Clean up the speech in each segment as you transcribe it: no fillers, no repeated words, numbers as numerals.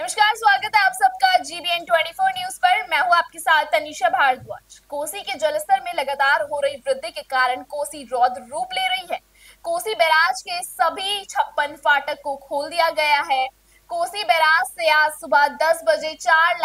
नमस्कार, स्वागत है आप सबका GBN 24 न्यूज पर। मैं हूं आपके साथ तनिषा भारद्वाज। कोसी के जलस्तर में लगातार हो रही वृद्धि के कारण कोसी रौद्र रूप ले रही है। कोसी बैराज के सभी 56 फाटक को खोल दिया गया है। कोसी बैराज से आज सुबह 10 बजे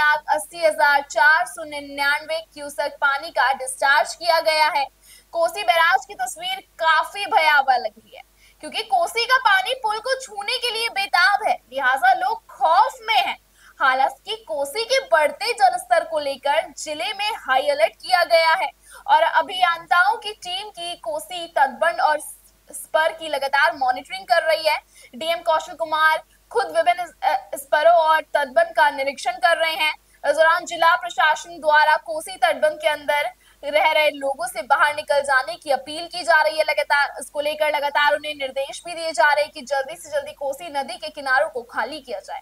4,80,499 क्यूसेक पानी का डिस्चार्ज किया गया है। कोसी बैराज की तस्वीर काफी भयावह लग रही है, क्योंकि कोसी का पानी पुल को छूने के लिए बेताब है, लिहाजा लोग खौफ में हैं। हालांकि कोसी के बढ़ते जलस्तर को लेकर जिले में हाई अलर्ट किया गया है और अभियंताओं की टीम की कोसी तटबंध और स्पर की लगातार मॉनिटरिंग कर रही है। DM कौशल कुमार खुद विभिन्न स्परों और तटबंध का निरीक्षण कर रहे हैं। इस दौरान जिला प्रशासन द्वारा कोसी तटबंध के अंदर रह रहे लोगों से बाहर निकल जाने की अपील की जा रही है। लगातार इसको लेकर लगातार उन्हें निर्देश भी दिए जा रहे हैं कि जल्दी से जल्दी कोसी नदी के किनारों को खाली किया जाए।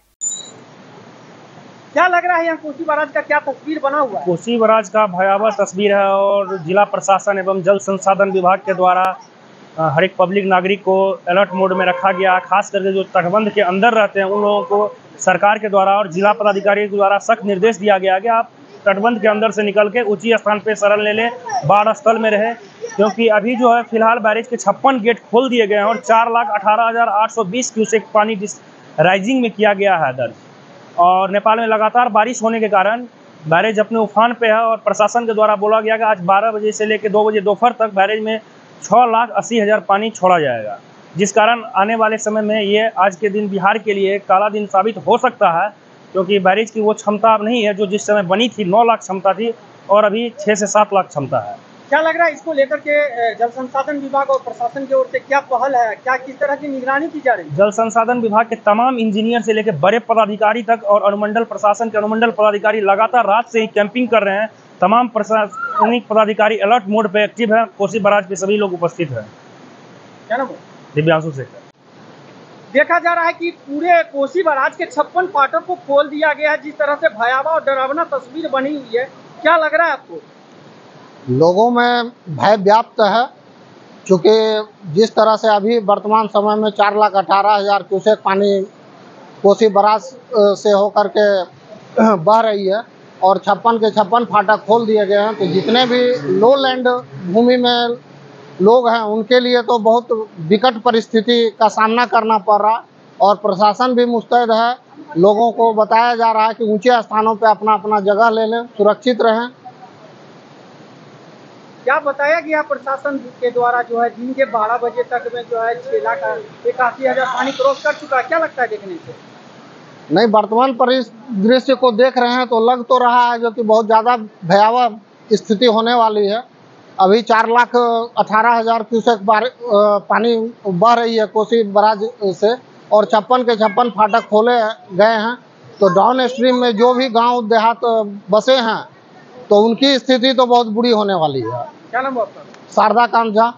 क्या लग रहा है यहाँ कोसी बैराज का क्या तस्वीर बना हुआ है? कोसी बैराज का भयावह तस्वीर है और जिला प्रशासन एवं जल संसाधन विभाग के द्वारा हर एक पब्लिक नागरिक को अलर्ट मोड में रखा गया। खास करके जो तटबंध के अंदर रहते हैं उन लोगों को सरकार के द्वारा और जिला पदाधिकारी के द्वारा सख्त निर्देश दिया गया कि आप तटबंध के अंदर से निकल के ऊंची स्थान पे शरण ले लें, बाढ़ स्थल में रहे, क्योंकि अभी जो है फिलहाल बैरेज के 56 गेट खोल दिए गए हैं और 4,18,820 क्यूसेक पानी राइजिंग में किया गया है दर्ज। और नेपाल में लगातार बारिश होने के कारण बैरेज अपने उफान पे है और प्रशासन के द्वारा बोला गया कि आज 12 बजे से लेकर 2 बजे दोपहर तक बैरेज में 6,80,000 पानी छोड़ा जाएगा, जिस कारण आने वाले समय में ये आज के दिन बिहार के लिए काला दिन साबित हो सकता है, क्योंकि बैरेज की वो क्षमता अब नहीं है जो जिस समय बनी थी। 9 लाख क्षमता थी और अभी 6 से 7 लाख क्षमता है। क्या लग रहा है इसको लेकर के जल संसाधन विभाग और प्रशासन की ओर से क्या पहल है, क्या किस तरह की निगरानी की जा रही है? जल संसाधन विभाग के तमाम इंजीनियर से लेकर बड़े पदाधिकारी तक और अनुमंडल प्रशासन के अनुमंडल पदाधिकारी लगातार रात से ही कैंपिंग कर रहे हैं। तमाम प्रशासनिक पदाधिकारी अलर्ट मोड पे एक्टिव है। कोसी बैराज के सभी लोग उपस्थित हैं। क्या नाम है? दिव्यांशु शेखर। देखा जा रहा है कि पूरे कोसी बैराज के 56 फाटक को खोल दिया गया है। जिस तरह से भयावह और डरावना तस्वीर बनी हुई है, क्या लग रहा है आपको? लोगों में भय व्याप्त है, क्योंकि जिस तरह से अभी वर्तमान समय में 4,18,000 क्यूसेक पानी कोसी बैराज से होकर के बह रही है और 56 के 56 फाटक खोल दिए गए हैं, तो जितने भी लो लैंड भूमि में लोग हैं उनके लिए तो बहुत विकट परिस्थिति का सामना करना पड़ रहा और प्रशासन भी मुस्तैद है। लोगों को बताया जा रहा है कि ऊंचे स्थानों पे अपना अपना जगह ले लें, सुरक्षित रहें। क्या बताया गया प्रशासन के द्वारा जो है दिन के 12 बजे तक में जो है 6,81,000 पानी क्रॉस कर चुका है? क्या लगता है देखने से? नहीं, वर्तमान परिदृश्य को देख रहे हैं तो लग तो रहा है जो कि बहुत ज़्यादा भयावह स्थिति होने वाली है। अभी 4,18,000 क्यूसेक पानी बह रही है कोसी बैराज से और 56 के 56 फाटक खोले गए हैं। तो डाउन स्ट्रीम में जो भी गांव देहात बसे हैं तो उनकी स्थिति तो बहुत बुरी होने वाली है। क्या नाम है आपका? शारदा कांत झा।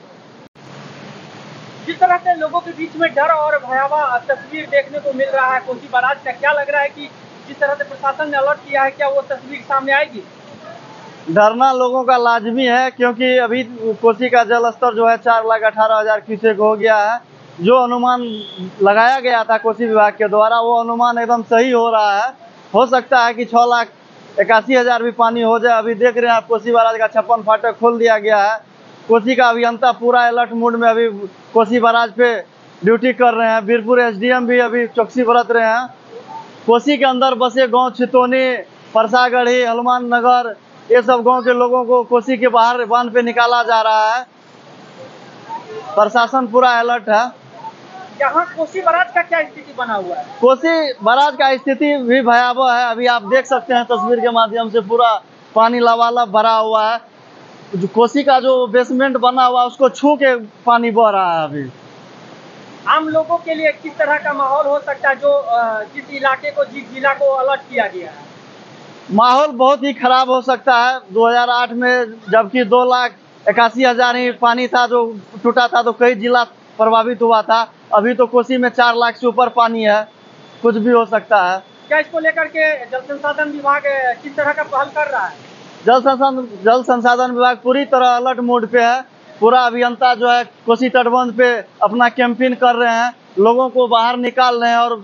जिस तरह से लोगों के बीच में डर और भयावह तस्वीर देखने को मिल रहा है कोसी बैराज का, क्या लग रहा है कि जिस तरह से प्रशासन ने अलर्ट किया है, क्या वो तस्वीर सामने आएगी? डरना लोगों का लाजमी है, क्योंकि अभी कोसी का जल स्तर जो है 4,18,000 क्यूसेक हो गया है। जो अनुमान लगाया गया था कोसी विभाग के द्वारा वो अनुमान एकदम सही हो रहा है। हो सकता है कि 6,81,000 भी पानी हो जाए। अभी देख रहे हैं आप कोसी बैराज का 56 फाटक खोल दिया गया है। कोसी का अभियंता पूरा अलर्ट मोड में अभी कोसी बैराज पे ड्यूटी कर रहे हैं। बीरपुर SDM भी अभी चौकसी बरत रहे हैं। कोसी के अंदर बसे गांव छितोनी, परसागढ़ी, हनुमान नगर, ये सब गांव के लोगों को कोसी के बाहर बांध पे निकाला जा रहा है। प्रशासन पूरा अलर्ट है। यहाँ कोसी बैराज का क्या स्थिति बना हुआ है? कोसी बैराज का स्थिति भी भयावह है। अभी आप देख सकते हैं तस्वीर के माध्यम से पूरा पानी लबालब भरा हुआ है। जो कोसी का जो बेसमेंट बना हुआ है उसको छू के पानी बह रहा है। अभी आम लोगों के लिए किस तरह का माहौल हो सकता है जो जिस इलाके को, जिस जिला को अलर्ट किया गया है? माहौल बहुत ही खराब हो सकता है। 2008 में जबकि 2,81,000 ही पानी था जो टूटा था, तो कई जिला प्रभावित हुआ था। अभी तो कोसी में 4 लाख से ऊपर पानी है, कुछ भी हो सकता है। क्या इसको लेकर के जल संसाधन विभाग किस तरह का पहल कर रहा है? जल संसाधन विभाग पूरी तरह अलर्ट मोड पे है। पूरा अभियंता जो है कोसी तटबंध पे अपना कैंपेन कर रहे हैं, लोगों को बाहर निकाल रहे हैं और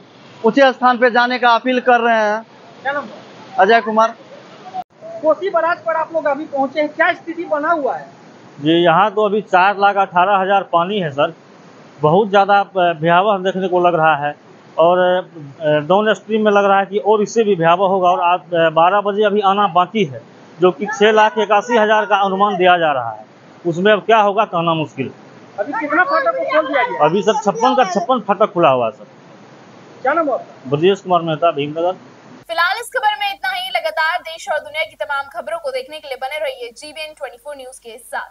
ऊंचे स्थान पे जाने का अपील कर रहे हैं। क्या नाम है? अजय कुमार। कोसी बराज पर आप लोग अभी पहुंचे हैं, क्या स्थिति बना हुआ है? जी, यहाँ तो अभी 4,18,000 पानी है सर। बहुत ज़्यादा भयावह देखने को लग रहा है और डाउन स्ट्रीम में लग रहा है कि और इससे भी भयावह होगा। और आज 12 बजे अभी आना बाकी है, जो कि 6,81,000 का अनुमान दिया जा रहा है। उसमें अब क्या होगा कहना मुश्किल। अभी कितना फाटक को खोल दिया गया? अभी सर 56 का 56 फाटक खुला हुआ है सर। क्या नाम है आपका? ब्रजेश कुमार मेहता, भीमनगर। फिलहाल इस खबर में इतना ही। लगातार देश और दुनिया की तमाम खबरों को देखने के लिए बने रहिए GBN 24 न्यूज के साथ।